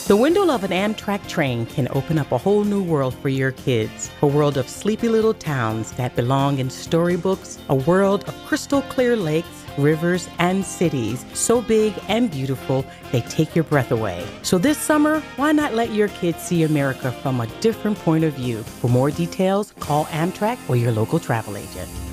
The window of an Amtrak train can open up a whole new world for your kids. A world of sleepy little towns that belong in storybooks, a world of crystal clear lakes, rivers, and cities so big and beautiful they take your breath away. So this summer, why not let your kids see America from a different point of view? For more details, call Amtrak or your local travel agent.